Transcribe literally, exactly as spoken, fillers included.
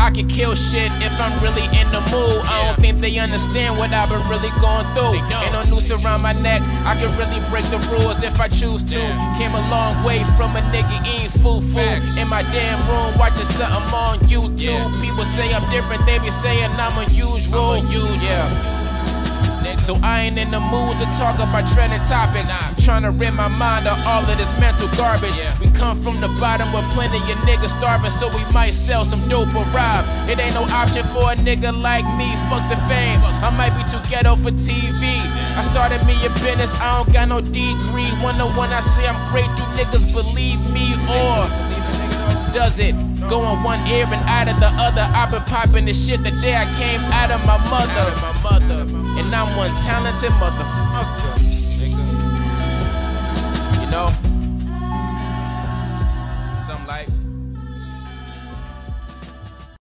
I can kill shit if I'm really in the mood. I don't think they understand what I've been really going through. Ain't no noose around my neck, I can really break the rules if I choose to. Came a long way from a nigga eating foo-foo in my damn room watching something on YouTube. People say I'm different, they be saying I'm unusual. Yeah. So I ain't in the mood to talk about trending topics. I'm trying to rid my mind of all of this mental garbage. We come from the bottom with plenty of niggas starving, so we might sell some dope or rob. It ain't no option for a nigga like me, fuck the fame. I might be too ghetto for T V. I started me a business, I don't got no degree. Wonder when I say I'm great, do niggas believe me or does it go in one ear and out of the other? I've been popping this shit the day I came out of my mother. And I'm one talented motherfucker.